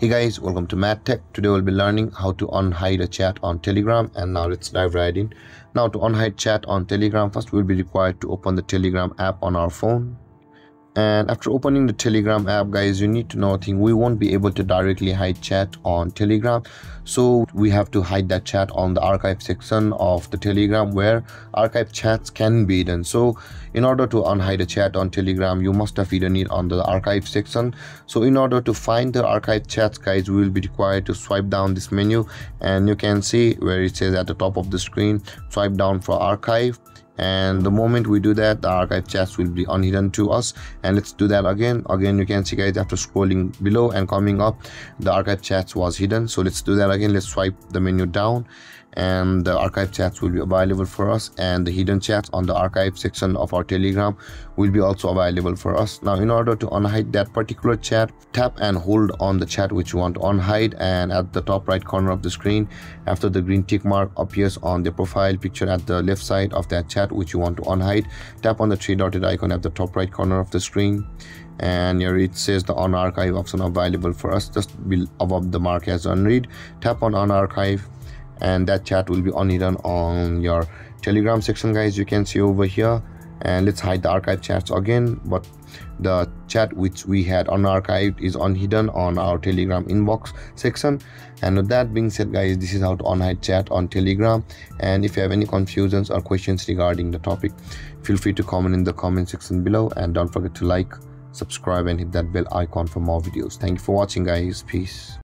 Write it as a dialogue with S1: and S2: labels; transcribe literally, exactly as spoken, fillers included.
S1: Hey guys, welcome to Matt Tech. Today we'll be learning how to unhide a chat on Telegram, and now let's dive right in. Now to unhide chat on Telegram, first we'll be required to open the Telegram app on our phone. And after opening the Telegram app, guys, you need to know a thing. We won't be able to directly hide chat on Telegram, so we have to hide that chat on the archive section of the Telegram where archive chats can be hidden. So in order to unhide a chat on Telegram, you must have hidden it on the archive section. So in order to find the archive chats, guys, we will be required to swipe down this menu, and you can see where it says at the top of the screen, swipe down for archive. And the moment we do that, the archive chats will be unhidden to us. And let's do that again again you can see, guys, after scrolling below and coming up, the archive chats was hidden. So let's do that again. Let's swipe the menu down, and the archive chats will be available for us, and the hidden chats on the archive section of our Telegram will be also available for us. Now in order to unhide that particular chat, tap and hold on the chat which you want to unhide, and at the top right corner of the screen, after the green tick mark appears on the profile picture at the left side of that chat which you want to unhide, tap on the three dotted icon at the top right corner of the screen, and here it says the unarchive option available for us just above the mark as unread. Tap on unarchive, and that chat will be unhidden on your Telegram section, guys. You can see over here. And let's hide the archive chats again, but the chat which we had unarchived is unhidden on our Telegram inbox section. And with that being said, guys, this is how to unhide chat on Telegram. And if you have any confusions or questions regarding the topic, feel free to comment in the comment section below, and don't forget to like, subscribe, and hit that bell icon for more videos. Thank you for watching, guys. Peace.